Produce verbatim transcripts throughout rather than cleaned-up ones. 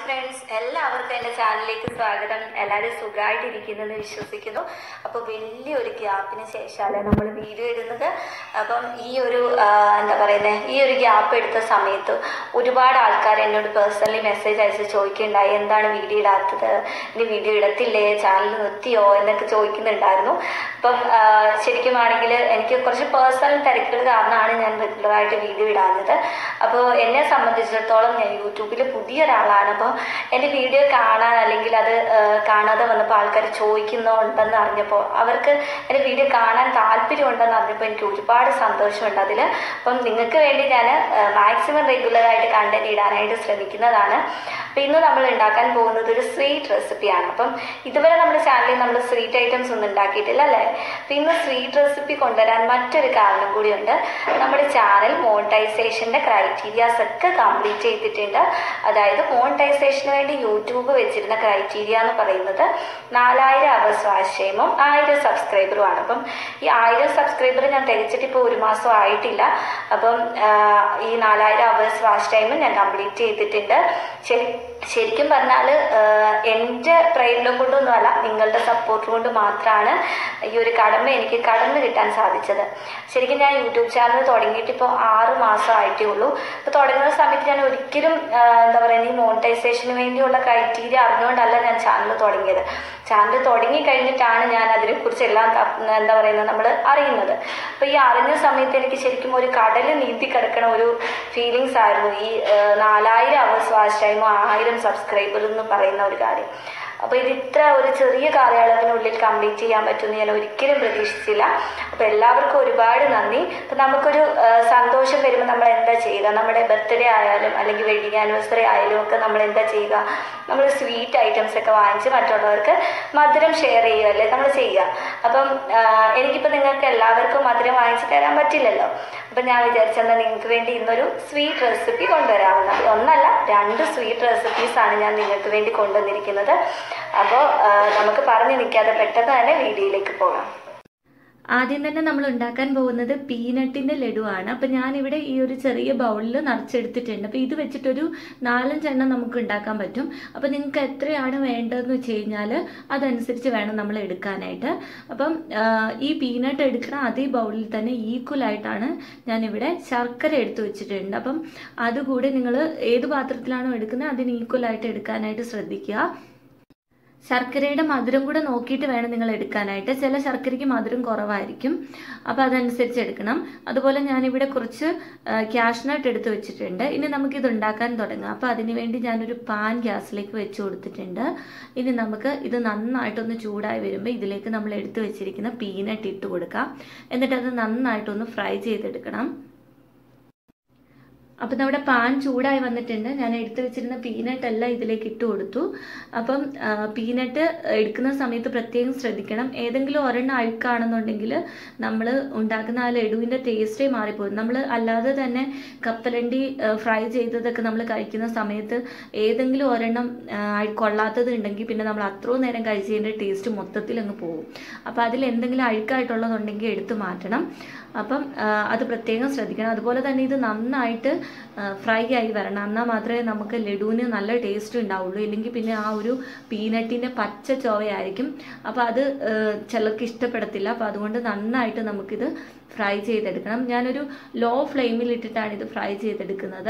Friends, എല്ലാവർക്കും എൻ്റെ ചാനലിലേക്ക് സ്വാഗതം. എല്ലാവരും സുഖമായിട്ടിരിക്കുന്നെന്ന് വിശ്വസിക്കുന്നു. അപ്പോൾ വലിയൊരു ഗ്യാപ്പിന് ശേഷമല്ലേ നമ്മൾ വീഡിയോ ഇടുന്നത്. അപ്പം ഈ ഒരു എന്താ പറയുന്നത് ഈ ഒരു ഗ്യാപ്പ് എടുത്ത സമയത്ത് ഒരുപാട് ആൾക്കാർ എന്നോട് പേഴ്സണലി മെസ്സേജ് അയച്ച് ചോദിക്കുന്നുണ്ടായി, എന്താണ് വീഡിയോ ഇടാത്തത്, ഇനി വീഡിയോ ഇടത്തില്ലേ, ചാനൽ നിർത്തിയോ എന്നൊക്കെ ചോദിക്കുന്നുണ്ടായിരുന്നു. അപ്പം ശരിക്കും ആണെങ്കിൽ എനിക്ക് കുറച്ച് പേഴ്സണൽ തിരക്കുകൾ കാരണമാണ് ഞാൻ റെഗുലറായിട്ട് വീഡിയോ ഇടാഞ്ഞത്. അപ്പോൾ എന്നെ സംബന്ധിച്ചിടത്തോളം ഞാൻ യൂട്യൂബിൽ പുതിയൊരാളാണ്. അപ്പോൾ എൻ്റെ വീഡിയോ കാണാൻ അല്ലെങ്കിൽ അത് കാണാതെ വന്നപ്പോൾ ആൾക്കാർ ചോദിക്കുന്നുണ്ടെന്ന് അറിഞ്ഞപ്പോൾ, അവർക്ക് എൻ്റെ വീഡിയോ കാണാൻ താല്പര്യമുണ്ടെന്ന് അറിഞ്ഞപ്പോൾ എനിക്ക് ഒരുപാട് സന്തോഷമുണ്ട് അതിൽ. അപ്പം നിങ്ങൾക്ക് വേണ്ടി ഞാൻ മാക്സിമം റെഗുലറായിട്ട് കണ്ടന്റ് ഇടാനായിട്ട് ശ്രമിക്കുന്നതാണ്. അപ്പം ഇന്ന് നമ്മൾ ഉണ്ടാക്കാൻ പോകുന്നത് ഒരു സ്വീറ്റ് റെസിപ്പിയാണ്. അപ്പം ഇതുവരെ നമ്മുടെ ചാനലിൽ നമ്മൾ സ്വീറ്റ് ഐറ്റംസ് ഒന്നും ഉണ്ടാക്കിയിട്ടില്ല അല്ലേ. അപ്പം ഇന്ന് സ്വീറ്റ് റെസിപ്പി കൊണ്ടുവരാൻ മറ്റൊരു കാരണം കൂടിയുണ്ട്. നമ്മുടെ ചാനൽ മോണിറ്റൈസേഷൻ്റെ ക്രൈറ്റീരിയാസ് ഒക്കെ കംപ്ലീറ്റ് ചെയ്തിട്ടുണ്ട്. അതായത് മോണിറ്റൈസേഷന് വേണ്ടി യൂട്യൂബ് വെച്ചിരുന്ന ക്രൈറ്റീരിയ എന്ന് പറയുന്നത് നാലായിരം അവേഴ്സ് വാച്ച് ടൈമും ആയിരം സബ്സ്ക്രൈബറുമാണ്. അപ്പം ഈ ആയിരം സബ്സ്ക്രൈബർ ഞാൻ തികച്ചിട്ട് ഇപ്പോൾ ഒരു മാസം ആയിട്ടില്ല. അപ്പം ഈ നാലായിരം അവേഴ്സ് വാച്ച് ടൈമും ഞാൻ കംപ്ലീറ്റ് ചെയ്തിട്ടുണ്ട്. ശരി ശരിക്കും പറഞ്ഞാൽ എൻ്റെ പ്രയത്നം കൊണ്ടൊന്നുമല്ല, നിങ്ങളുടെ സപ്പോർട്ട് കൊണ്ട് മാത്രമാണ് ഈ ഒരു കടമ എനിക്ക് കടന്നു കിട്ടാൻ സാധിച്ചത്. ശരിക്കും ഞാൻ യൂട്യൂബ് ചാനൽ തുടങ്ങിയിട്ട് ഇപ്പോൾ ആറ് മാസം ആയിട്ടേ ഉള്ളൂ. ഇപ്പോൾ തുടങ്ങുന്ന സമയത്ത് ഞാൻ ഒരിക്കലും എന്താ പറയുക ഈ മോണിറ്റൈസേഷന് വേണ്ടിയുള്ള ക്രൈറ്റീരിയ അറിഞ്ഞുകൊണ്ടല്ല ഞാൻ ചാനൽ തുടങ്ങിയത്. ചാനൽ തുടങ്ങി കഴിഞ്ഞിട്ടാണ് ഞാൻ അതിനെക്കുറിച്ച് എല്ലാം എന്താ പറയുന്നത് നമ്മൾ അറിയുന്നത്. അപ്പോൾ ഈ അറിഞ്ഞ സമയത്ത് എനിക്ക് ശരിക്കും ഒരു കടൽ നീന്തി കിടക്കണ ഒരു ഫീലിങ്സ് ആയിരുന്നു ഈ നാലായിരം അവേഴ്സ് വാച്ച് ടൈമോ ആയിരം സബ്സ്ക്രൈബർ എന്ന് പറയുന്ന ഒരു കാര്യം. അപ്പോൾ ഇത് ഇത്ര ഒരു ചെറിയ കാലയളവിനുള്ളിൽ കംപ്ലീറ്റ് ചെയ്യാൻ പറ്റുമെന്ന് ഞാൻ ഒരിക്കലും പ്രതീക്ഷിച്ചില്ല. അപ്പോൾ എല്ലാവർക്കും ഒരുപാട് നന്ദി. അപ്പം നമുക്കൊരു സന്തോഷം വരുമ്പോൾ നമ്മൾ എന്താ ചെയ്യുക, നമ്മുടെ ബർത്ത്ഡേ ആയാലും അല്ലെങ്കിൽ വെഡിങ് ആനിവേഴ്സറി ആയാലും ഒക്കെ നമ്മൾ എന്താ ചെയ്യുക, നമ്മൾ സ്വീറ്റ് ഐറ്റംസ് ഒക്കെ വാങ്ങിച്ച് മറ്റുള്ളവർക്ക് മധുരം ഷെയർ ചെയ്യുകയല്ലേ നമ്മൾ ചെയ്യുക. അപ്പം എനിക്കിപ്പോൾ നിങ്ങൾക്ക് എല്ലാവർക്കും മധുരം വാങ്ങിച്ച് തരാൻ പറ്റില്ലല്ലോ. അപ്പം ഞാൻ വിചാരിച്ചെന്നാൽ നിങ്ങൾക്ക് വേണ്ടി ഇന്നൊരു സ്വീറ്റ് റെസിപ്പി കൊണ്ടുവരാവുന്നത്. ഒന്നല്ല, രണ്ട് സ്വീറ്റ് റെസിപ്പീസാണ് ഞാൻ നിങ്ങൾക്ക് വേണ്ടി കൊണ്ടുവന്നിരിക്കുന്നത്. അപ്പോൾ നമുക്ക് പറഞ്ഞു നിൽക്കാതെ പെട്ടെന്ന് തന്നെ വീഡിയോയിലേക്ക് പോകാം. ആദ്യം തന്നെ നമ്മൾ ഉണ്ടാക്കാൻ പോകുന്നത് പീനട്ടിൻ്റെ ലഡുവാണ്. അപ്പം ഞാനിവിടെ ഈ ഒരു ചെറിയ ബൗളിൽ നിറച്ചെടുത്തിട്ടുണ്ട്. അപ്പോൾ ഇത് വെച്ചിട്ടൊരു നാലഞ്ചെണ്ണം നമുക്ക് ഉണ്ടാക്കാൻ പറ്റും. അപ്പോൾ നിങ്ങൾക്ക് എത്രയാണ് വേണ്ടതെന്ന് വെച്ച് കഴിഞ്ഞാൽ അതനുസരിച്ച് വേണം നമ്മൾ എടുക്കാനായിട്ട്. അപ്പം ഈ പീനട്ട് എടുക്കുന്ന അതേ ബൗളിൽ തന്നെ ഈക്വലായിട്ടാണ് ഞാനിവിടെ ശർക്കര എടുത്ത് വെച്ചിട്ടുണ്ട്. അപ്പം അതുകൂടി നിങ്ങൾ ഏത് പാത്രത്തിലാണോ എടുക്കുന്നത് അതിന് ഈക്വലായിട്ട് എടുക്കാനായിട്ട് ശ്രദ്ധിക്കുക. ശർക്കരയുടെ മധുരം കൂടെ നോക്കിയിട്ട് വേണം നിങ്ങൾ എടുക്കാനായിട്ട്. ചില ശർക്കരയ്ക്ക് മധുരം കുറവായിരിക്കും, അപ്പോൾ അതനുസരിച്ച് എടുക്കണം. അതുപോലെ ഞാനിവിടെ കുറച്ച് ക്യാഷ്നട്ട് എടുത്ത് വെച്ചിട്ടുണ്ട്. ഇനി നമുക്കിത് ഉണ്ടാക്കാൻ തുടങ്ങാം. അപ്പോൾ അതിനുവേണ്ടി ഞാനൊരു പാൻ ഗ്യാസിലേക്ക് വെച്ച് കൊടുത്തിട്ടുണ്ട്. ഇനി നമുക്ക് ഇത് നന്നായിട്ടൊന്ന് ചൂടായി വരുമ്പോൾ ഇതിലേക്ക് നമ്മൾ എടുത്ത് വെച്ചിരിക്കുന്ന പീനട്ട് ഇട്ട് കൊടുക്കാം. എന്നിട്ട് അത് നന്നായിട്ടൊന്ന് ഫ്രൈ ചെയ്തെടുക്കണം. അപ്പം നമ്മുടെ പാൻ ചൂടായി വന്നിട്ടുണ്ട്. ഞാൻ എടുത്തു വെച്ചിരുന്ന പീനട്ട് എല്ലാം ഇതിലേക്ക് ഇട്ട് കൊടുത്തു. അപ്പം പീനട്ട് എടുക്കുന്ന സമയത്ത് പ്രത്യേകം ശ്രദ്ധിക്കണം. ഏതെങ്കിലും ഒരെണ്ണം അഴുക്കാണെന്നുണ്ടെങ്കിൽ നമ്മൾ ഉണ്ടാക്കുന്ന ആ ലഡുവിൻ്റെ ടേസ്റ്റേ മാറിപ്പോകും. നമ്മൾ അല്ലാതെ തന്നെ കപ്പലണ്ടി ഫ്രൈ ചെയ്തതൊക്കെ നമ്മൾ കഴിക്കുന്ന സമയത്ത് ഏതെങ്കിലും ഒരെണ്ണം കൊള്ളാത്തത് ഉണ്ടെങ്കിൽ പിന്നെ നമ്മൾ അത്രയും നേരം കഴിച്ചതിൻ്റെ ടേസ്റ്റ് മൊത്തത്തിൽ അങ്ങ് പോകും. അപ്പോൾ അതിൽ എന്തെങ്കിലും അഴുക്കായിട്ടുള്ളതുണ്ടെങ്കിൽ എടുത്ത് മാറ്റണം. അപ്പം അത് പ്രത്യേകം ശ്രദ്ധിക്കണം. അതുപോലെ തന്നെ ഇത് നന്നായിട്ട് ഫ്രൈ ആയി വരണം. എന്നാൽ മാത്രമേ നമുക്ക് ലഡുവിന് നല്ല ടേസ്റ്റ് ഉണ്ടാവുള്ളൂ. ഇല്ലെങ്കിൽ പിന്നെ ആ ഒരു പീനട്ടിൻ്റെ പച്ച ചൊവയായിരിക്കും. അപ്പോൾ അത് ചിലർക്ക് ഇഷ്ടപ്പെടത്തില്ല. അപ്പോൾ അതുകൊണ്ട് നന്നായിട്ട് നമുക്കിത് ഫ്രൈ ചെയ്തെടുക്കണം. ഞാനൊരു ലോ ഫ്ലെയിമിൽ ഇട്ടിട്ടാണ് ഇത് ഫ്രൈ ചെയ്തെടുക്കുന്നത്.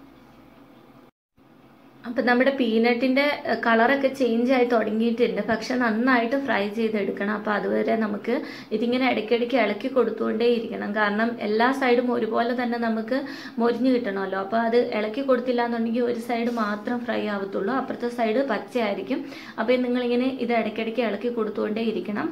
അപ്പം നമ്മുടെ പീനട്ടിൻ്റെ കളറൊക്കെ ചേഞ്ച് ആയി തുടങ്ങിയിട്ടുണ്ട്. പക്ഷെ നന്നായിട്ട് ഫ്രൈ ചെയ്തെടുക്കണം. അപ്പോൾ അതുവരെ നമുക്ക് ഇതിങ്ങനെ ഇടയ്ക്കിടയ്ക്ക് ഇളക്കി കൊടുത്തുകൊണ്ടേ ഇരിക്കണം. കാരണം എല്ലാ സൈഡും ഒരുപോലെ തന്നെ നമുക്ക് മൊരിഞ്ഞ് കിട്ടണമല്ലോ. അപ്പോൾ അത് ഇളക്കി കൊടുത്തില്ല എന്നുണ്ടെങ്കിൽ ഒരു സൈഡ് മാത്രം ഫ്രൈ ആവത്തുള്ളൂ, അപ്പുറത്തെ സൈഡ് പച്ചയായിരിക്കും. അപ്പോൾ നിങ്ങളിങ്ങനെ ഇത് ഇടയ്ക്കിടയ്ക്ക് ഇളക്കി കൊടുത്തുകൊണ്ടേ ഇരിക്കണം.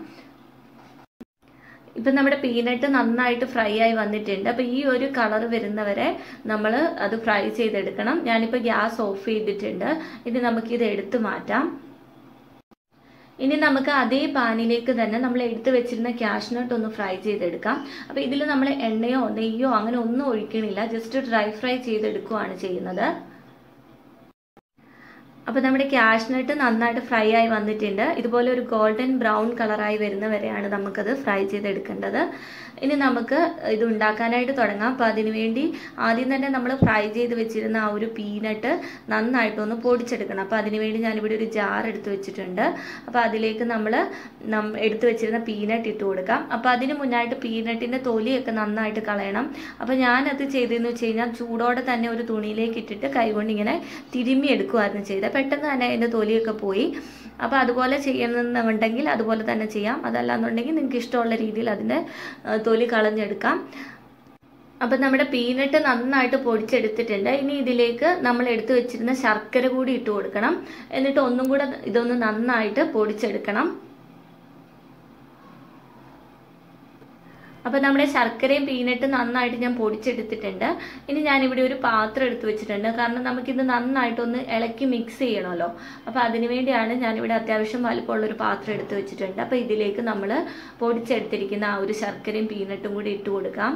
ഇപ്പം നമ്മുടെ പീനട്ട് നന്നായിട്ട് ഫ്രൈ ആയി വന്നിട്ടുണ്ട്. അപ്പോൾ ഈ ഒരു കളർ വരുന്നവരെ നമ്മൾ അത് ഫ്രൈ ചെയ്തെടുക്കണം. ഞാനിപ്പോൾ ഗ്യാസ് ഓഫ് ചെയ്തിട്ടുണ്ട്. ഇനി നമുക്കിത് എടുത്ത് മാറ്റാം. ഇനി നമുക്ക് അതേ പാനിലേക്ക് തന്നെ നമ്മൾ എടുത്ത് വെച്ചിരുന്ന ക്യാഷ്നട്ട് ഒന്ന് ഫ്രൈ ചെയ്തെടുക്കാം. അപ്പോൾ ഇതിൽ നമ്മൾ എണ്ണയോ നെയ്യോ അങ്ങനെ ഒന്നും ഒഴിക്കണില്ല, ജസ്റ്റ് ഡ്രൈ ഫ്രൈ ചെയ്തെടുക്കുകയാണ് ചെയ്യുന്നത്. അപ്പോൾ നമ്മുടെ കാഷ്നട്ട് നന്നായിട്ട് ഫ്രൈ ആയി വന്നിട്ടുണ്ട്. ഇതുപോലെ ഒരു ഗോൾഡൻ ബ്രൗൺ കളറായി വരുന്ന വരെയാണ് നമുക്കത് ഫ്രൈ ചെയ്തെടുക്കേണ്ടത്. ഇനി നമുക്ക് ഇത് ഉണ്ടാക്കാനായിട്ട് തുടങ്ങാം. അപ്പോൾ അതിന് വേണ്ടി ആദ്യം തന്നെ നമ്മൾ ഫ്രൈ ചെയ്ത് വെച്ചിരുന്ന ആ ഒരു പീനട്ട് നന്നായിട്ടൊന്ന് പൊടിച്ചെടുക്കണം. അപ്പോൾ അതിന് വേണ്ടി ഞാനിവിടെ ഒരു ജാർ എടുത്ത് വെച്ചിട്ടുണ്ട്. അപ്പോൾ അതിലേക്ക് നമ്മൾ നം എടുത്ത് വെച്ചിരുന്ന പീനട്ട് ഇട്ട് കൊടുക്കാം. അപ്പോൾ അതിന് മുന്നായിട്ട് പീനട്ടിൻ്റെ തൊലിയൊക്കെ നന്നായിട്ട് കളയണം. അപ്പോൾ ഞാനത് ചെയ്തതെന്ന് വെച്ച് കഴിഞ്ഞാൽ ചൂടോടെ തന്നെ ഒരു തുണിയിലേക്ക് ഇട്ടിട്ട് കൈകൊണ്ട് ഇങ്ങനെ തിരുമ്മി എടുക്കുമായിരുന്നു ചെയ്തത്. പെട്ടെന്ന് തന്നെ അതിൻ്റെ തൊലിയൊക്കെ പോയി. അപ്പോൾ അതുപോലെ ചെയ്യണമെന്നുണ്ടെങ്കിൽ അതുപോലെ തന്നെ ചെയ്യാം. അതല്ലാന്നുണ്ടെങ്കിൽ നിങ്ങൾക്ക് ഇഷ്ടമുള്ള രീതിയിൽ അതിൻ്റെ തൊലി കളഞ്ഞെടുക്കാം. അപ്പം നമ്മുടെ പീനട്ട് നന്നായിട്ട് പൊടിച്ചെടുത്തിട്ടുണ്ട്. ഇനി ഇതിലേക്ക് നമ്മൾ എടുത്തു വെച്ചിരുന്ന ശർക്കര കൂടി ഇട്ട് കൊടുക്കണം. എന്നിട്ട് ഒന്നും കൂടെ ഇതൊന്ന് നന്നായിട്ട് പൊടിച്ചെടുക്കണം. അപ്പോൾ നമ്മുടെ ശർക്കരയും പീനട്ട് നന്നായിട്ട് ഞാൻ പൊടിച്ചെടുത്തിട്ടുണ്ട്. ഇനി ഞാനിവിടെ ഒരു പാത്രം എടുത്ത് വെച്ചിട്ടുണ്ട്. കാരണം നമുക്കിത് നന്നായിട്ടൊന്ന് ഇളക്കി മിക്സ് ചെയ്യണമല്ലോ. അപ്പോൾ അതിന് വേണ്ടിയാണ് ഞാനിവിടെ അത്യാവശ്യം വലുപ്പമുള്ളൊരു പാത്രം എടുത്ത് വെച്ചിട്ടുണ്ട്. അപ്പോൾ ഇതിലേക്ക് നമ്മൾ പൊടിച്ചെടുത്തിരിക്കുന്ന ആ ഒരു ശർക്കരയും പീനട്ടും കൂടി ഇട്ട് കൊടുക്കാം.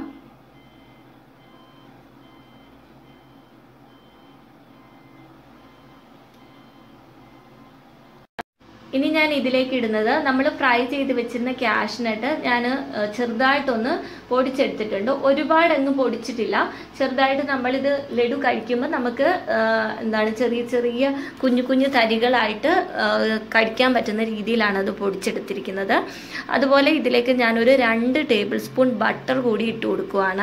ഇനി ഞാൻ ഇതിലേക്ക് ഇടുന്നത് നമ്മൾ ഫ്രൈ ചെയ്ത് വെച്ചിരുന്ന കാഷ്നട്ട് ഞാൻ ചെറുതായിട്ടൊന്ന് പൊടിച്ചെടുത്തിട്ടുണ്ട്. ഒരുപാടങ്ങ് പൊടിച്ചിട്ടില്ല. ചെറുതായിട്ട് നമ്മളിത് ലഡു കഴിക്കുമ്പോൾ നമുക്ക് എന്താണ് ചെറിയ ചെറിയ കുഞ്ഞു കുഞ്ഞു തരികളായിട്ട് കഴിക്കാൻ പറ്റുന്ന രീതിയിലാണ് അത് പൊടിച്ചെടുത്തിരിക്കുന്നത്. അതുപോലെ ഇതിലേക്ക് ഞാനൊരു രണ്ട് ടേബിൾ സ്പൂൺ ബട്ടർ കൂടി ഇട്ട് കൊടുക്കുവാണ്.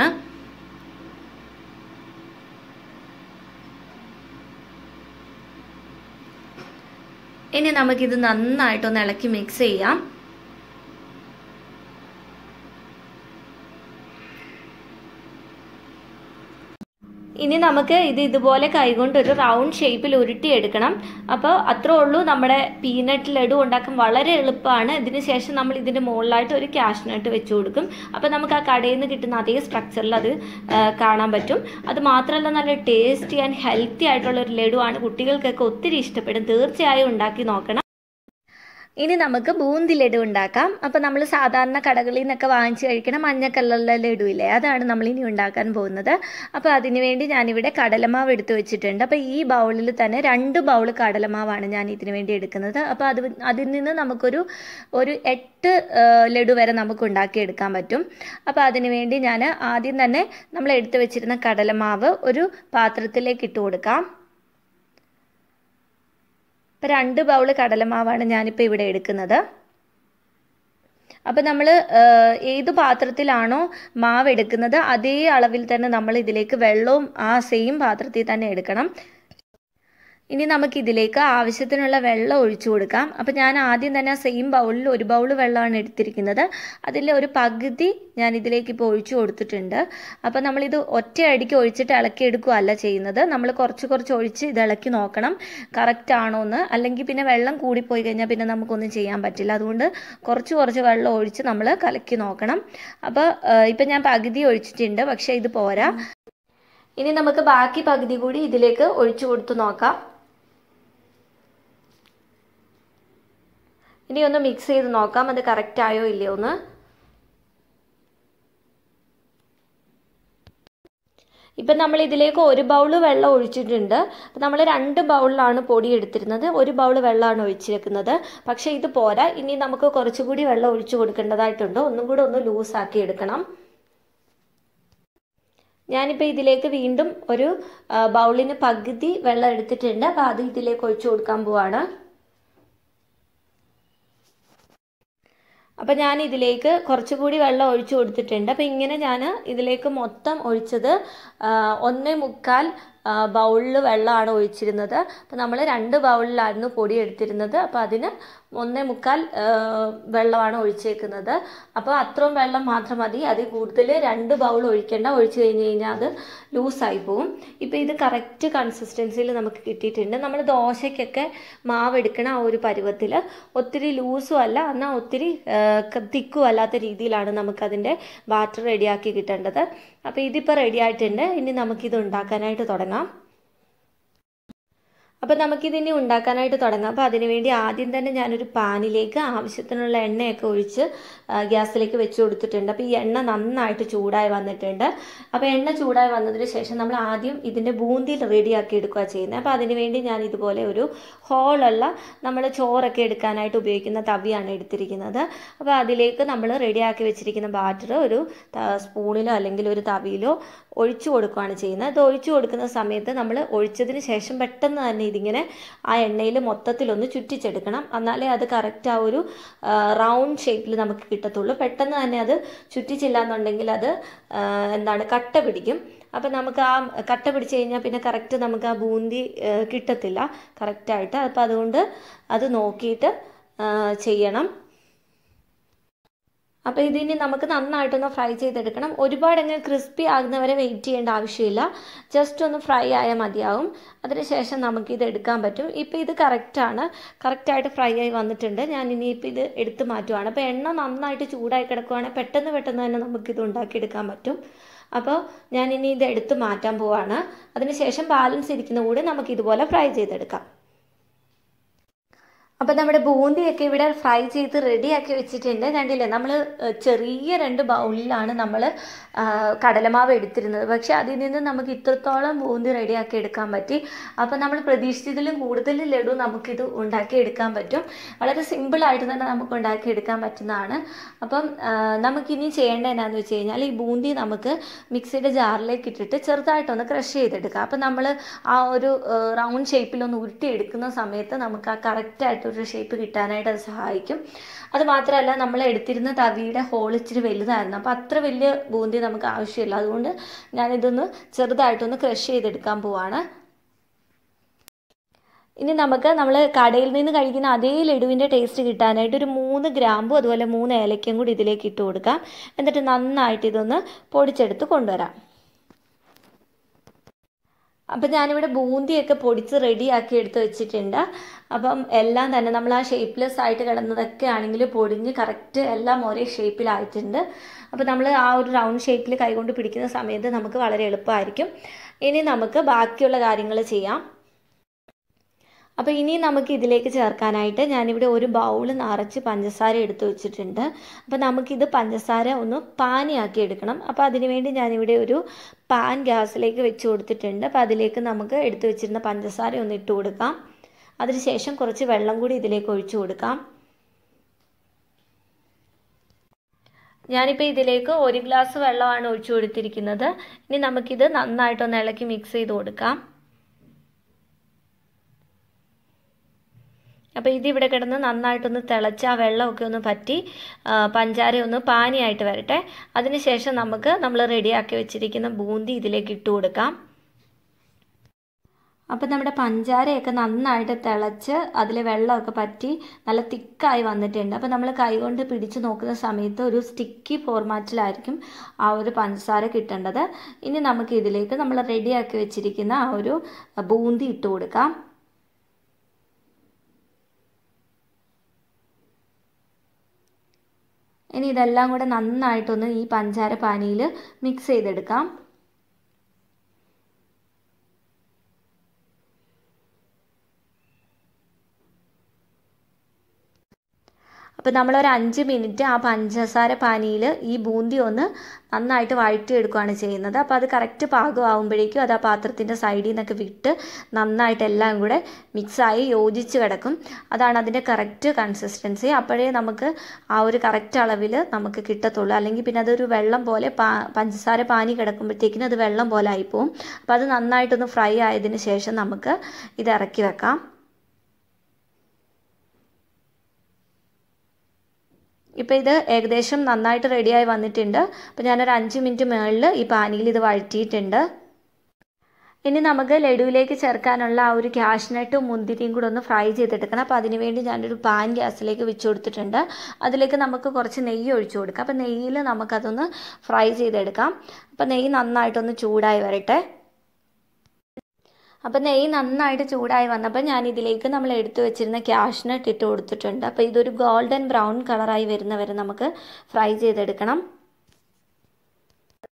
ഇനി നമുക്കിത് നന്നായിട്ടൊന്ന് ഇളക്കി മിക്സ് ചെയ്യാം. ഇനി നമുക്ക് ഇത് ഇതുപോലെ കൈകൊണ്ട് ഒരു റൗണ്ട് ഷേപ്പിൽ ഉരുട്ടിയെടുക്കണം. അപ്പോൾ അത്രേ ഉള്ളൂ. നമ്മുടെ പീനട്ട് ലഡു ഉണ്ടാക്കാൻ വളരെ എളുപ്പമാണ്. ഇതിന് ശേഷം നമ്മൾ ഇതിൻ്റെ മുകളിലായിട്ട് ഒരു കാഷ്നട്ട് വെച്ച് കൊടുക്കും. അപ്പോൾ നമുക്ക് ആ കടയിൽ നിന്ന് കിട്ടുന്ന അതേ സ്ട്രക്ചറിൽ അത് കാണാൻ പറ്റും. അത് മാത്രമല്ല നല്ല ടേസ്റ്റി ആൻഡ് ഹെൽത്തി ആയിട്ടുള്ള ഒരു ലഡു ആണ്. കുട്ടികൾക്കൊക്കെ ഒത്തിരി ഇഷ്ടപ്പെടും. തീർച്ചയായും ഉണ്ടാക്കി നോക്കണം. ഇനി നമുക്ക് ബൂന്തി ലഡു ഉണ്ടാക്കാം. അപ്പോൾ നമ്മൾ സാധാരണ കടകളിൽ നിന്നൊക്കെ വാങ്ങിച്ച് കഴിക്കണം മഞ്ഞ കളറിലെ ലഡു ഇല്ലേ, അതാണ് നമ്മളിനി ഉണ്ടാക്കാൻ പോകുന്നത്. അപ്പോൾ അതിന് വേണ്ടി ഞാനിവിടെ കടലമാവ് എടുത്ത് വെച്ചിട്ടുണ്ട്. അപ്പോൾ ഈ ബൗളിൽ തന്നെ രണ്ട് ബൗൾ കടലമാവാണ് ഞാൻ ഇതിന് വേണ്ടി എടുക്കുന്നത്. അപ്പോൾ അത് അതിൽ നിന്ന് നമുക്കൊരു ഒരു എട്ട് ലഡു വരെ നമുക്ക് ഉണ്ടാക്കിയെടുക്കാൻ പറ്റും. അപ്പോൾ അതിന് വേണ്ടി ഞാൻ ആദ്യം തന്നെ നമ്മൾ എടുത്ത് വെച്ചിരുന്ന കടലമാവ് ഒരു പാത്രത്തിലേക്ക് ഇട്ട് കൊടുക്കാം. അപ്പോൾ രണ്ട് ബൗൾ കടലമാവാണ് ഞാനിപ്പോൾ ഇവിടെ എടുക്കുന്നത്. അപ്പോൾ നമ്മൾ ഏത് പാത്രത്തിലാണോ മാവ് എടുക്കുന്നത് അതേ അളവിൽ തന്നെ നമ്മൾ ഇതിലേക്ക് വെള്ളവും ആ സെയിം പാത്രത്തിൽ തന്നെ എടുക്കണം. ഇനി നമുക്കിതിലേക്ക് ആവശ്യത്തിനുള്ള വെള്ളം ഒഴിച്ചു കൊടുക്കാം. അപ്പോൾ ഞാൻ ആദ്യം തന്നെ ആ സെയിം ബൗളിൽ ഒരു ബൗൾ വെള്ളമാണ് എടുത്തിരിക്കുന്നത്. അതിൽ ഒരു പകുതി ഞാൻ ഇതിലേക്ക് ഇപ്പോൾ ഒഴിച്ചു കൊടുത്തിട്ടുണ്ട്. അപ്പോൾ നമ്മളിത് ഒറ്റയടിക്ക് ഒഴിച്ചിട്ട് ഇളക്കി എടുക്കുകയല്ല ചെയ്യുന്നത്. നമ്മൾ കുറച്ച് കുറച്ച് ഒഴിച്ച് ഇത് ഇളക്കി നോക്കണം കറക്റ്റ് ആണോ എന്ന്. അല്ലെങ്കിൽ പിന്നെ വെള്ളം കൂടിപ്പോയി കഴിഞ്ഞാൽ പിന്നെ നമുക്കൊന്നും ചെയ്യാൻ പറ്റില്ല. അതുകൊണ്ട് കുറച്ച് കുറച്ച് വെള്ളം ഒഴിച്ച് നമ്മൾ കലക്കി നോക്കണം. അപ്പോൾ ഇപ്പം ഞാൻ പകുതി ഒഴിച്ചിട്ടുണ്ട്, പക്ഷേ ഇത് പോരാ. ഇനി നമുക്ക് ബാക്കി പകുതി കൂടി ഇതിലേക്ക് ഒഴിച്ചു കൊടുത്ത് നോക്കാം. ഇനി ഒന്ന് മിക്സ് ചെയ്ത് നോക്കാം അത് കറക്റ്റ് ആയോ ഇല്ലയോ എന്ന്. ഇപ്പം നമ്മൾ ഇതിലേക്ക് ഒരു ബൗള് വെള്ളം ഒഴിച്ചിട്ടുണ്ട്. അപ്പം നമ്മൾ രണ്ട് ബൗളിലാണ് പൊടി എടുത്തിരുന്നത്, ഒരു ബൗൾ വെള്ളമാണ് ഒഴിച്ചിരിക്കുന്നത്. പക്ഷേ ഇത് പോരാ, ഇനി നമുക്ക് കുറച്ചുകൂടി വെള്ളം ഒഴിച്ചു കൊടുക്കേണ്ടതായിട്ടുണ്ട്. ഒന്നും കൂടെ ഒന്ന് ലൂസാക്കി എടുക്കണം. ഞാനിപ്പോൾ ഇതിലേക്ക് വീണ്ടും ഒരു ബൗളിന് പകുതി വെള്ളം എടുത്തിട്ടുണ്ട്. അപ്പോൾ അത് ഇതിലേക്ക് ഒഴിച്ചു കൊടുക്കാൻ പോവാണ്. അപ്പോൾ ഞാൻ ഇതിലേക്ക് കുറച്ചുകൂടി വെള്ളം ഒഴിച്ചു കൊടുത്തിട്ടുണ്ട്. അപ്പോൾ ഇങ്ങനെ ഞാൻ ഇതിലേക്ക് മൊത്തം ഒഴിച്ചത് ഒന്നേ മുക്കാൽ ബൗളിൽ വെള്ളമാണ് ഒഴിച്ചിരുന്നത്. അപ്പോൾ നമ്മൾ രണ്ട് ബൗളിലായിരുന്നു പൊടി എടുത്തിരുന്നത്. അപ്പോൾ അതിന് ഒന്നേ മുക്കാൽ വെള്ളമാണ് ഒഴിച്ചേക്കുന്നത്. അപ്പോൾ അത്രയും വെള്ളം മാത്രം മതി. അതിൽ കൂടുതൽ രണ്ട് ബൗൾ ഒഴിക്കേണ്ട. ഒഴിച്ച് കഴിഞ്ഞ് കഴിഞ്ഞാൽ അത് ലൂസായി പോവും. ഇപ്പോൾ ഇത് കറക്റ്റ് കൺസിസ്റ്റൻസിയിൽ നമുക്ക് കിട്ടിയിട്ടുണ്ട്. നമ്മൾ ദോശയ്ക്കൊക്കെ മാവ് എടുക്കണ ആ ഒരു പരുവത്തിൽ, ഒത്തിരി ലൂസും അല്ല എന്നാൽ ഒത്തിരി തിക്കും അല്ലാത്ത രീതിയിലാണ് നമുക്കതിൻ്റെ ബാറ്റർ റെഡിയാക്കി കിട്ടേണ്ടത്. അപ്പോൾ ഇതിപ്പോൾ റെഡി ആയിട്ടുണ്ട്. ഇനി നമുക്കിത് ഉണ്ടാക്കാനായിട്ട് തുടങ്ങാം. അപ്പോൾ നമുക്കിതിനി ഉണ്ടാക്കാനായിട്ട് തുടങ്ങാം. അപ്പോൾ അതിനുവേണ്ടി ആദ്യം തന്നെ ഞാനൊരു പാനിലേക്ക് ആവശ്യത്തിനുള്ള എണ്ണയൊക്കെ ഒഴിച്ച് ഗ്യാസിലേക്ക് വെച്ച് കൊടുത്തിട്ടുണ്ട്. അപ്പോൾ ഈ എണ്ണ നന്നായിട്ട് ചൂടായി വന്നിട്ടുണ്ട്. അപ്പോൾ എണ്ണ ചൂടായി വന്നതിന് ശേഷം നമ്മൾ ആദ്യം ഇതിൻ്റെ ബൂന്തി റെഡിയാക്കി എടുക്കുക ചെയ്യുന്നത്. അപ്പോൾ അതിനുവേണ്ടി ഞാൻ ഇതുപോലെ ഒരു ഹോളുള്ള നമ്മൾ ചോറൊക്കെ എടുക്കാനായിട്ട് ഉപയോഗിക്കുന്ന തവിയാണ് എടുത്തിരിക്കുന്നത്. അപ്പോൾ അതിലേക്ക് നമ്മൾ റെഡിയാക്കി വെച്ചിരിക്കുന്ന ബാറ്റർ ഒരു സ്പൂണിലോ അല്ലെങ്കിൽ ഒരു തവിയിലോ ഒഴിച്ചു കൊടുക്കുകയാണ് ചെയ്യുന്നത്. അത് ഒഴിച്ചു കൊടുക്കുന്ന സമയത്ത് നമ്മൾ ഒഴിച്ചതിന് ശേഷം പെട്ടെന്ന് തന്നെ ഇതിങ്ങനെ ആ എണ്ണയിൽ മൊത്തത്തിലൊന്ന് ചുറ്റിച്ചെടുക്കണം. എന്നാലേ അത് കറക്റ്റ് ആ ഒരു റൗണ്ട് ഷേപ്പിൽ നമുക്ക് കിട്ടത്തുള്ളൂ. പെട്ടെന്ന് തന്നെ അത് ചുറ്റിച്ചില്ല എന്നുണ്ടെങ്കിൽ അത് എന്താണ് കട്ട പിടിക്കും. അപ്പം നമുക്ക് ആ കട്ട പിടിച്ച് കഴിഞ്ഞാൽ പിന്നെ കറക്റ്റ് നമുക്ക് ആ ബൂന്തി കിട്ടത്തില്ല കറക്റ്റായിട്ട്. അപ്പം അതുകൊണ്ട് അത് നോക്കിയിട്ട് ചെയ്യണം. അപ്പോൾ ഇതിനി നമുക്ക് നന്നായിട്ടൊന്ന് ഫ്രൈ ചെയ്തെടുക്കണം. ഒരുപാട് അങ്ങ് ക്രിസ്പി ആകുന്നവരെ വെയിറ്റ് ചെയ്യേണ്ട ആവശ്യമില്ല. ജസ്റ്റ് ഒന്ന് ഫ്രൈ ആയാൽ മതിയാവും. അതിനുശേഷം നമുക്കിത് എടുക്കാൻ പറ്റും. ഇപ്പോൾ ഇത് കറക്റ്റാണ്, കറക്റ്റായിട്ട് ഫ്രൈ ആയി വന്നിട്ടുണ്ട്. ഞാൻ ഇനിയിപ്പോൾ ഇത് എടുത്ത് മാറ്റുവാണ്. അപ്പോൾ എണ്ണ നന്നായിട്ട് ചൂടായി കിടക്കുവാണെങ്കിൽ പെട്ടെന്ന് പെട്ടെന്ന് തന്നെ നമുക്കിത് ഉണ്ടാക്കിയെടുക്കാൻ പറ്റും. അപ്പോൾ ഞാനിനി ഇത് എടുത്ത് മാറ്റാൻ പോവാണ്. അതിനുശേഷം ബാലൻസ് ഇരിക്കുന്ന കൂടെ നമുക്കിതുപോലെ ഫ്രൈ ചെയ്തെടുക്കാം. അപ്പോൾ നമ്മുടെ ബൂന്തിയൊക്കെ ഇവിടെ ഫ്രൈ ചെയ്ത് റെഡിയാക്കി വെച്ചിട്ടുണ്ട്. കണ്ടില്ലേ, നമ്മൾ ചെറിയ രണ്ട് ബൗളിലാണ് നമ്മൾ കടലമാവ് എടുത്തിരുന്നത്. പക്ഷേ അതിൽ നിന്ന് നമുക്ക് ഇത്രത്തോളം ബൂന്തി റെഡിയാക്കി എടുക്കാൻ പറ്റി. അപ്പോൾ നമ്മൾ പ്രതീക്ഷിച്ചതിലും കൂടുതൽ ലഡു നമുക്കിത് ഉണ്ടാക്കിയെടുക്കാൻ പറ്റും. വളരെ സിമ്പിളായിട്ട് തന്നെ നമുക്ക് ഉണ്ടാക്കിയെടുക്കാൻ പറ്റുന്നതാണ്. അപ്പം നമുക്കിനി ചെയ്യേണ്ടത് എന്നാന്ന് വെച്ച് കഴിഞ്ഞാൽ ഈ ബൂന്തി നമുക്ക് മിക്സിയുടെ ജാറിലേക്ക് ഇട്ടിട്ട് ചെറുതായിട്ടൊന്ന് ക്രഷ് ചെയ്തെടുക്കാം. അപ്പം നമ്മൾ ആ ഒരു റൗണ്ട് ഷേപ്പിലൊന്ന് ഉരുട്ടിയെടുക്കുന്ന സമയത്ത് നമുക്ക് ആ കറക്റ്റായിട്ട് ഒരു ഷേപ്പ് കിട്ടാനായിട്ട് അത് സഹായിക്കും. അത് മാത്രമല്ല, നമ്മൾ എടുത്തിരുന്ന തവിയുടെ ഹോൾ ഇച്ചിരി വലുതായിരുന്നു. അപ്പോൾ അത്ര വലിയ ബൂന്തി നമുക്ക് ആവശ്യമില്ല. അതുകൊണ്ട് ഞാനിതൊന്ന് ചെറുതായിട്ടൊന്ന് ക്രഷ് ചെയ്തെടുക്കാൻ പോവാണ്. ഇനി നമുക്ക് നമ്മൾ കടയിൽ നിന്ന് കഴിക്കുന്ന അതേ ലഡുവിൻ്റെ ടേസ്റ്റ് കിട്ടാനായിട്ട് ഒരു മൂന്ന് ഗ്രാമ്പും അതുപോലെ മൂന്ന് ഏലക്കയും കൂടി ഇതിലേക്ക് ഇട്ട് കൊടുക്കാം. എന്നിട്ട് നന്നായിട്ട് ഇതൊന്ന് പൊടിച്ചെടുത്ത് കൊണ്ടുവരാം. അപ്പം ഞാനിവിടെ ബൂന്തിയൊക്കെ പൊടിച്ച് റെഡിയാക്കി എടുത്ത് വെച്ചിട്ടുണ്ട്. അപ്പം എല്ലാം തന്നെ നമ്മൾ ആ ഷേപ്പ്ലെസ് ആയിട്ട് കിടന്നതൊക്കെ ആണെങ്കിൽ പൊടിഞ്ഞ് കറക്റ്റ് എല്ലാം ഒരേ ഷേപ്പിലായിട്ടുണ്ട്. അപ്പോൾ നമ്മൾ ആ ഒരു റൗണ്ട് ഷേപ്പിൽ കൈകൊണ്ട് പിടിക്കുന്ന സമയത്ത് നമുക്ക് വളരെ എളുപ്പമായിരിക്കും. ഇനി നമുക്ക് ബാക്കിയുള്ള കാര്യങ്ങൾ ചെയ്യാം. അപ്പോൾ ഇനി നമുക്ക് ഇതിലേക്ക് ചേർക്കാനായിട്ട് ഞാനിവിടെ ഒരു ബൗൾ നിറച്ച് പഞ്ചസാര എടുത്ത് വെച്ചിട്ടുണ്ട്. അപ്പോൾ നമുക്കിത് പഞ്ചസാര ഒന്ന് പാനിയാക്കി എടുക്കണം. അപ്പോൾ അതിനുവേണ്ടി ഞാനിവിടെ ഒരു പാൻ ഗ്യാസിലേക്ക് വെച്ച് കൊടുത്തിട്ടുണ്ട്. അപ്പോൾ അതിലേക്ക് നമുക്ക് എടുത്ത് വെച്ചിരുന്ന പഞ്ചസാര ഒന്ന് ഇട്ട് കൊടുക്കാം. അതിനുശേഷം കുറച്ച് വെള്ളം കൂടി ഇതിലേക്ക് ഒഴിച്ചു കൊടുക്കാം. ഞാനിപ്പോൾ ഇതിലേക്ക് ഒരു ഗ്ലാസ് വെള്ളമാണ് ഒഴിച്ചു കൊടുത്തിരിക്കുന്നത്. ഇനി നമുക്കിത് നന്നായിട്ടൊന്ന് ഇളക്കി മിക്സ് ചെയ്ത് കൊടുക്കാം. അപ്പോൾ ഇതിവിടെ കിടന്ന് നന്നായിട്ടൊന്ന് തിളച്ച് ആ വെള്ളമൊക്കെ ഒന്ന് പറ്റി പഞ്ചാര ഒന്ന് പാനിയായിട്ട് വരട്ടെ. അതിനുശേഷം നമുക്ക് നമ്മൾ റെഡിയാക്കി വെച്ചിരിക്കുന്ന ബൂന്തി ഇതിലേക്ക് ഇട്ട് കൊടുക്കാം. അപ്പോൾ നമ്മുടെ പഞ്ചാരയൊക്കെ നന്നായിട്ട് തിളച്ച് അതിലെ വെള്ളമൊക്കെ പറ്റി നല്ല തിക്കായി വന്നിട്ടുണ്ട്. അപ്പോൾ നമ്മൾ കൈകൊണ്ട് പിടിച്ച് നോക്കുന്ന സമയത്ത് ഒരു സ്റ്റിക്കി ഫോർമാറ്റിലായിരിക്കും ആ ഒരു പഞ്ചസാര കിട്ടേണ്ടത്. ഇനി നമുക്ക് ഇതിലേക്ക് നമ്മൾ റെഡിയാക്കി വെച്ചിരിക്കുന്ന ആ ഒരു ബൂന്തി ഇട്ട് കൊടുക്കാം. ഇനി ഇതെല്ലാം കൂടെ നന്നായിട്ടൊന്ന് ഈ പഞ്ചാര പാനിയിൽ മിക്സ് ചെയ്തെടുക്കാം. അപ്പോൾ നമ്മളൊരു അഞ്ച് മിനിറ്റ് ആ പഞ്ചസാര പാനിയിൽ ഈ ബൂന്തി ഒന്ന് നന്നായിട്ട് വഴറ്റിയെടുക്കുകയാണ് ചെയ്യുന്നത്. അപ്പോൾ അത് കറക്റ്റ് പാകമാകുമ്പോഴേക്കും അത് ആ പാത്രത്തിൻ്റെ സൈഡിൽ നിന്നൊക്കെ വിട്ട് നന്നായിട്ട് എല്ലാം കൂടെ മിക്സായി യോജിച്ച് കിടക്കും. അതാണ് അതിൻ്റെ കറക്റ്റ് കൺസിസ്റ്റൻസി. അപ്പോഴേ നമുക്ക് ആ ഒരു കറക്റ്റ് അളവിൽ നമുക്ക് കിട്ടത്തുള്ളൂ. അല്ലെങ്കിൽ പിന്നെ അതൊരു വെള്ളം പോലെ പാ പഞ്ചസാര പാനി കിടക്കുമ്പോഴത്തേക്കിനും അത് വെള്ളം പോലെ ആയിപ്പോവും. അപ്പോൾ അത് നന്നായിട്ടൊന്ന് ഫ്രൈ ആയതിന് ശേഷം നമുക്ക് ഇത് ഇറക്കി വെക്കാം. ഇപ്പോൾ ഇത് ഏകദേശം നന്നായിട്ട് റെഡിയായി വന്നിട്ടുണ്ട്. അപ്പോൾ ഞാനൊരു അഞ്ച് മിനിറ്റ് മുകളിൽ ഈ പാനിയിൽ ഇത് വഴറ്റിയിട്ടുണ്ട്. ഇനി നമുക്ക് ലഡുവിലേക്ക് ചേർക്കാനുള്ള ആ ഒരു കാഷ്നട്ടും മുന്തിരിയും കൂടെ ഒന്ന് ഫ്രൈ ചെയ്തെടുക്കണം. അപ്പോൾ അതിനുവേണ്ടി ഞാനൊരു പാൻ ഗ്യാസിലേക്ക് വെച്ച് കൊടുത്തിട്ടുണ്ട്. അതിലേക്ക് നമുക്ക് കുറച്ച് നെയ്യ് ഒഴിച്ചു കൊടുക്കാം. അപ്പോൾ നെയ്യിൽ നമുക്കതൊന്ന് ഫ്രൈ ചെയ്തെടുക്കാം. അപ്പോൾ നെയ്യ് നന്നായിട്ടൊന്ന് ചൂടായി വരട്ടെ. അപ്പോൾ നെയ്യ് നന്നായിട്ട് ചൂടായി വന്നപ്പോൾ ഞാൻ ഇതിലേക്ക് നമ്മൾ എടുത്തു വെച്ചിരുന്ന കാഷ്നട്ട് ഇട്ട് കൊടുത്തിട്ടുണ്ട്. അപ്പോൾ ഇതൊരു ഗോൾഡൻ ബ്രൗൺ കളറായി വരുന്നവരെ നമുക്ക് ഫ്രൈ ചെയ്തെടുക്കണം.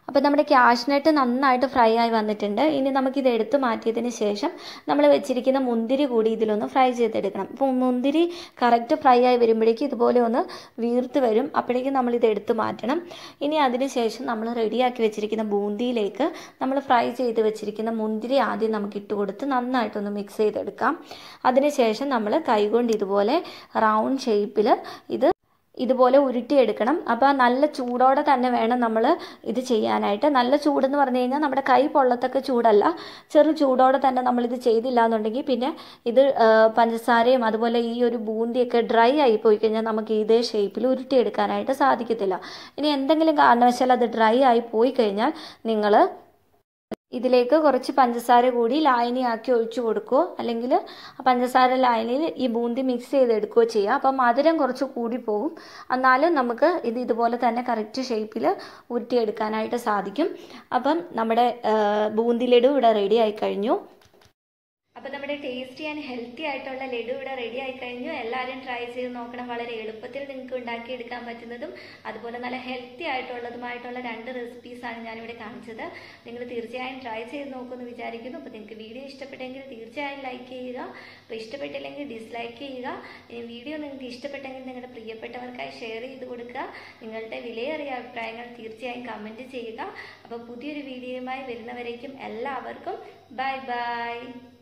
അപ്പോൾ നമ്മുടെ ക്യാഷ്നട്ട് നന്നായിട്ട് ഫ്രൈ ആയി വന്നിട്ടുണ്ട്. ഇനി നമുക്കിത് എടുത്ത് മാറ്റിയതിന് ശേഷം നമ്മൾ വെച്ചിരിക്കുന്ന മുന്തിരി കൂടി ഇതിലൊന്ന് ഫ്രൈ ചെയ്തെടുക്കണം. അപ്പോൾ മുന്തിരി കറക്റ്റ് ഫ്രൈ ആയി വരുമ്പോഴേക്കും ഇതുപോലെ ഒന്ന് വീർത്ത് വരും. അപ്പോഴേക്കും നമ്മളിത് എടുത്ത് മാറ്റണം. ഇനി അതിന് ശേഷം നമ്മൾ റെഡിയാക്കി വെച്ചിരിക്കുന്ന ബൂന്തിയിലേക്ക് നമ്മൾ ഫ്രൈ ചെയ്ത് വെച്ചിരിക്കുന്ന മുന്തിരി ആദ്യം നമുക്ക് ഇട്ട് കൊടുത്ത് നന്നായിട്ടൊന്ന് മിക്സ് ചെയ്തെടുക്കാം. അതിനുശേഷം നമ്മൾ കൈകൊണ്ട് ഇതുപോലെ റൗണ്ട് ഷേപ്പിൽ ഇത് ഇതുപോലെ ഉരുട്ടിയെടുക്കണം. അപ്പോൾ നല്ല ചൂടോടെ തന്നെ വേണം നമ്മൾ ഇത് ചെയ്യാനായിട്ട്. നല്ല ചൂടെന്ന് പറഞ്ഞു കഴിഞ്ഞാൽ നമ്മുടെ കൈ പൊള്ളത്തൊക്കെ ചൂടല്ല, ചെറു ചൂടോടെ തന്നെ നമ്മളിത് ചെയ്തില്ല എന്നുണ്ടെങ്കിൽ പിന്നെ ഇത് പഞ്ചസാരയും അതുപോലെ ഈ ഒരു ബൂന്തിയൊക്കെ ഡ്രൈ ആയി പോയി കഴിഞ്ഞാൽ നമുക്ക് ഇതേ ഷേപ്പിൽ ഉരുട്ടിയെടുക്കാനായിട്ട് സാധിക്കത്തില്ല. ഇനി എന്തെങ്കിലും കാരണവശാൽ അത് ഡ്രൈ ആയി പോയി കഴിഞ്ഞാൽ നിങ്ങൾ ഇതിലേക്ക് കുറച്ച് പഞ്ചസാര കൂടി ലായനിയാക്കി ഒഴിച്ചു കൊടുക്കുകയോ അല്ലെങ്കിൽ പഞ്ചസാര ലായനിയിൽ ഈ ബൂന്തി മിക്സ് ചെയ്തെടുക്കുകയോ ചെയ്യുക. അപ്പം മധുരം കുറച്ച് കൂടി പോകും, എന്നാലും നമുക്ക് ഇത് ഇതുപോലെ തന്നെ കറക്റ്റ് ഷേപ്പിൽ ഉരുട്ടിയെടുക്കാനായിട്ട് സാധിക്കും. അപ്പം നമ്മുടെ ബൂന്തി ലഡു ഇവിടെ റെഡി ആയി കഴിഞ്ഞു. അപ്പോൾ നമ്മുടെ ടേസ്റ്റി ആൻഡ് ഹെൽത്തി ആയിട്ടുള്ള ലഡു ഇവിടെ റെഡി ആയി കഴിഞ്ഞു. എല്ലാവരും ട്രൈ ചെയ്ത് നോക്കണം. വളരെ എളുപ്പത്തിൽ നിങ്ങൾക്ക് ഉണ്ടാക്കിയെടുക്കാൻ പറ്റുന്നതും അതുപോലെ നല്ല ഹെൽത്തി ആയിട്ടുള്ളതുമായിട്ടുള്ള രണ്ട് റെസിപ്പീസാണ് ഞാനിവിടെ കാണിച്ചത്. നിങ്ങൾ തീർച്ചയായും ട്രൈ ചെയ്ത് നോക്കുമെന്ന് വിചാരിക്കുന്നു. അപ്പോൾ നിങ്ങൾക്ക് വീഡിയോ ഇഷ്ടപ്പെട്ടെങ്കിൽ തീർച്ചയായും ലൈക്ക് ചെയ്യുക. അപ്പോൾ ഇഷ്ടപ്പെട്ടില്ലെങ്കിൽ ഡിസ്ലൈക്ക് ചെയ്യുക. ഈ വീഡിയോ നിങ്ങൾക്ക് ഇഷ്ടപ്പെട്ടെങ്കിൽ നിങ്ങളുടെ പ്രിയപ്പെട്ടവർക്കായി ഷെയർ ചെയ്ത് കൊടുക്കുക. നിങ്ങളുടെ വിലയേറിയ അഭിപ്രായങ്ങൾ തീർച്ചയായും കമൻറ്റ് ചെയ്യുക. അപ്പോൾ പുതിയൊരു വീഡിയോയുമായി വരുന്നവരേക്കും എല്ലാവർക്കും ബൈ ബൈ.